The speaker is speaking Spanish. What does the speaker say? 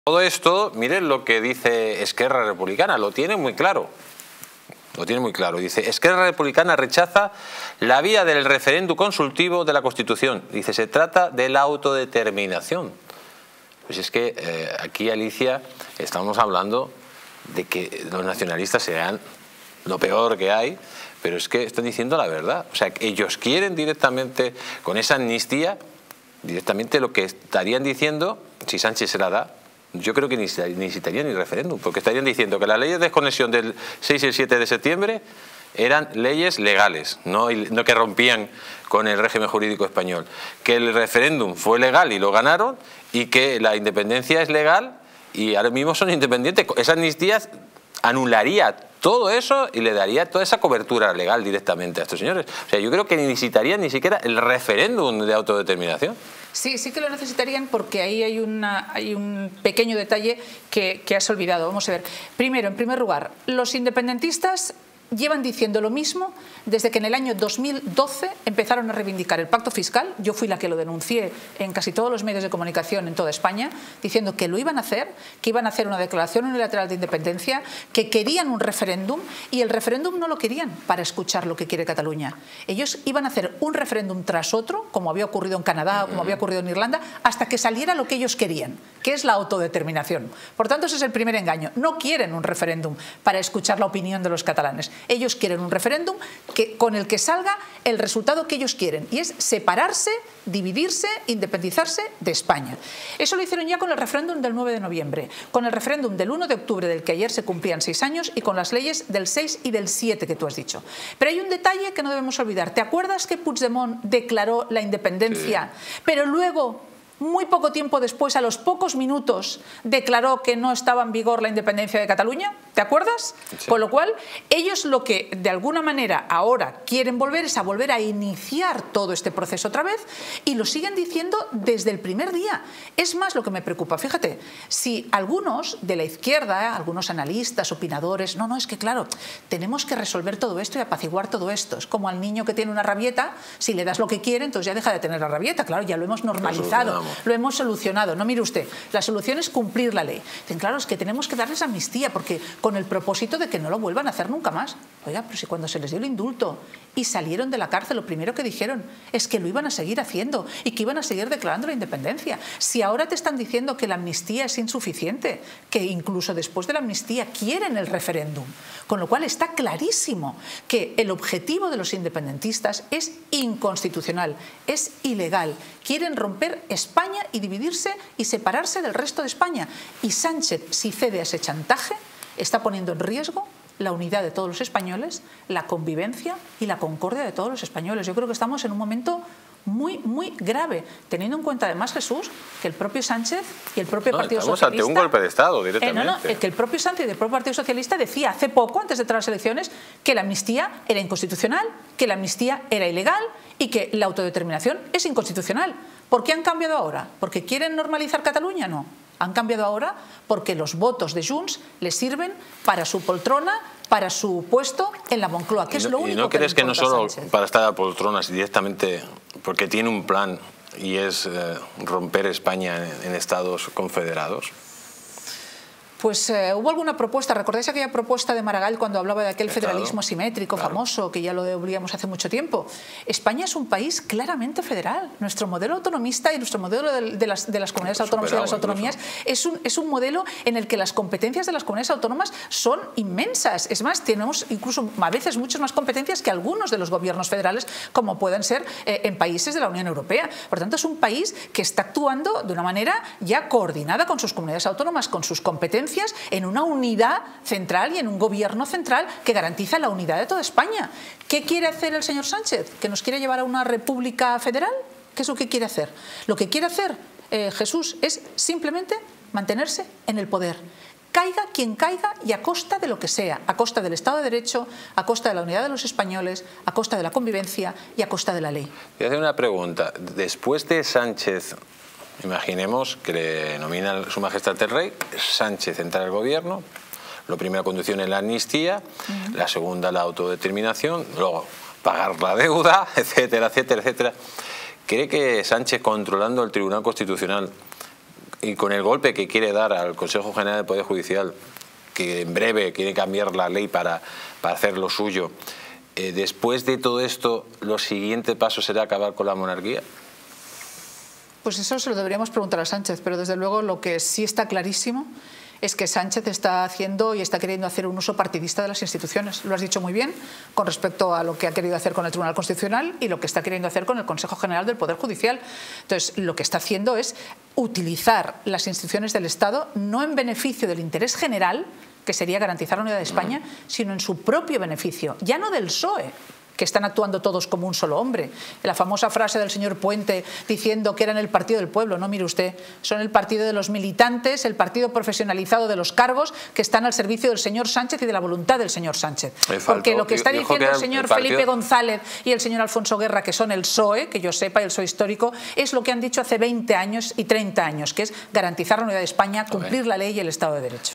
Todo esto, miren lo que dice Esquerra Republicana, lo tiene muy claro. Lo tiene muy claro. Dice, Esquerra Republicana rechaza la vía del referéndum consultivo de la Constitución. Dice, se trata de la autodeterminación. Pues es que aquí, Alicia, estamos hablando de que los nacionalistas sean lo peor que hay, pero es que están diciendo la verdad. O sea, que ellos quieren directamente, con esa amnistía, directamente lo que estarían diciendo, si Sánchez se la da, yo creo que ni necesitarían ni referéndum, porque estarían diciendo que las leyes de desconexión del 6 y el 7 de septiembre eran leyes legales, no que rompían con el régimen jurídico español, que el referéndum fue legal y lo ganaron, y que la independencia es legal y ahora mismo son independientes. Esa amnistía anularía todo eso y le daría toda esa cobertura legal directamente a estos señores. O sea, yo creo que ni necesitarían ni siquiera el referéndum de autodeterminación. Sí, sí que lo necesitarían, porque ahí hay un pequeño detalle que has olvidado. Vamos a ver. Primero, en primer lugar, los independentistas llevan diciendo lo mismo desde que en el año 2012 empezaron a reivindicar el pacto fiscal. Yo fui la que lo denuncié en casi todos los medios de comunicación en toda España, diciendo que lo iban a hacer, que iban a hacer una declaración unilateral de independencia, que querían un referéndum, y el referéndum no lo querían para escuchar lo que quiere Cataluña. Ellos iban a hacer un referéndum tras otro, como había ocurrido en Canadá, como había ocurrido en Irlanda, hasta que saliera lo que ellos querían, que es la autodeterminación. Por tanto, ese es el primer engaño. No quieren un referéndum para escuchar la opinión de los catalanes. Ellos quieren un referéndum con el que salga el resultado que ellos quieren, y es separarse, dividirse, independizarse de España. Eso lo hicieron ya con el referéndum del 9 de noviembre, con el referéndum del 1 de octubre, del que ayer se cumplían 6 años, y con las leyes del 6 y del 7 que tú has dicho. Pero hay un detalle que no debemos olvidar. ¿Te acuerdas que Puigdemont declaró la independencia, pero luego, muy poco tiempo después, a los pocos minutos, declaró que no estaba en vigor la independencia de Cataluña? ¿Te acuerdas? Sí. Con lo cual, ellos lo que de alguna manera ahora quieren volver es a volver a iniciar todo este proceso otra vez, y lo siguen diciendo desde el primer día. Es más lo que me preocupa. Fíjate, si algunos de la izquierda, algunos analistas, opinadores, no, es que claro, tenemos que resolver todo esto y apaciguar todo esto. Es como al niño que tiene una rabieta, si le das lo que quiere, entonces ya deja de tener la rabieta. Claro, ya lo hemos normalizado. Lo hemos solucionado. No, mire usted, la solución es cumplir la ley. Dicen, claro, es que tenemos que darles amnistía, porque con el propósito de que no lo vuelvan a hacer nunca más. Oiga, pero si cuando se les dio el indulto y salieron de la cárcel, lo primero que dijeron es que lo iban a seguir haciendo y que iban a seguir declarando la independencia. Si ahora te están diciendo que la amnistía es insuficiente, que incluso después de la amnistía quieren el referéndum, con lo cual está clarísimo que el objetivo de los independentistas es inconstitucional, es ilegal. Quieren romper España y dividirse y separarse del resto de España. Y Sánchez, si cede a ese chantaje, está poniendo en riesgo la unidad de todos los españoles, la convivencia y la concordia de todos los españoles. Yo creo que estamos en un momento muy, muy grave, teniendo en cuenta además, Jesús, que el propio Sánchez y el propio Partido Socialista... Estamos ante un golpe de Estado directamente. Que el propio Sánchez y el propio Partido Socialista decía hace poco, antes de todas las elecciones, que la amnistía era inconstitucional, que la amnistía era ilegal y que la autodeterminación es inconstitucional. ¿Por qué han cambiado ahora? ¿Porque quieren normalizar Cataluña? No. Han cambiado ahora porque los votos de Junts les sirven para su poltrona, para su puesto en la Moncloa, que es lo único que le importa a Sánchez. ¿Y no crees que no solo para estar a poltronas, directamente porque tiene un plan y es romper España en Estados confederados? Pues hubo alguna propuesta. ¿Recordáis aquella propuesta de Maragall cuando hablaba de aquel federalismo asimétrico famoso, que ya lo debatíamos hace mucho tiempo? España es un país claramente federal. Nuestro modelo autonomista y nuestro modelo de las comunidades autónomas y de las autonomías es un modelo en el que las competencias de las comunidades autónomas son inmensas. Es más, tenemos incluso a veces muchas más competencias que algunos de los gobiernos federales, como pueden ser en países de la Unión Europea. Por tanto, es un país que está actuando de una manera ya coordinada con sus comunidades autónomas, con sus competencias, en una unidad central y en un gobierno central que garantiza la unidad de toda España. ¿Qué quiere hacer el señor Sánchez? ¿Que nos quiere llevar a una república federal? ¿Qué es lo que quiere hacer? Lo que quiere hacer, Jesús, es simplemente mantenerse en el poder. Caiga quien caiga y a costa de lo que sea, a costa del Estado de Derecho, a costa de la unidad de los españoles, a costa de la convivencia y a costa de la ley. Voy a hacer una pregunta. Después de Sánchez, imaginemos que le nomina Su Majestad el Rey, Sánchez entra al gobierno, lo primero conducción es la amnistía, la segunda la autodeterminación, luego pagar la deuda, etcétera, etcétera, etcétera. ¿Cree que Sánchez, controlando el Tribunal Constitucional, y con el golpe que quiere dar al Consejo General del Poder Judicial, que en breve quiere cambiar la ley para hacer lo suyo, después de todo esto, ¿lo siguiente paso será acabar con la monarquía? Pues eso se lo deberíamos preguntar a Sánchez, pero desde luego lo que sí está clarísimo es que Sánchez está haciendo y está queriendo hacer un uso partidista de las instituciones. Lo has dicho muy bien con respecto a lo que ha querido hacer con el Tribunal Constitucional y lo que está queriendo hacer con el Consejo General del Poder Judicial. Entonces, lo que está haciendo es utilizar las instituciones del Estado no en beneficio del interés general, que sería garantizar la unidad de España, sino en su propio beneficio, ya no del PSOE, que están actuando todos como un solo hombre. La famosa frase del señor Puente diciendo que eran el partido del pueblo. No, mire usted, son el partido de los militantes, el partido profesionalizado de los cargos que están al servicio del señor Sánchez y de la voluntad del señor Sánchez. Porque lo que está diciendo el señor Felipe González y el señor Alfonso Guerra, que son el PSOE, que yo sepa, el PSOE histórico, es lo que han dicho hace 20 años y 30 años, que es garantizar la unidad de España, cumplir la ley y el Estado de Derecho.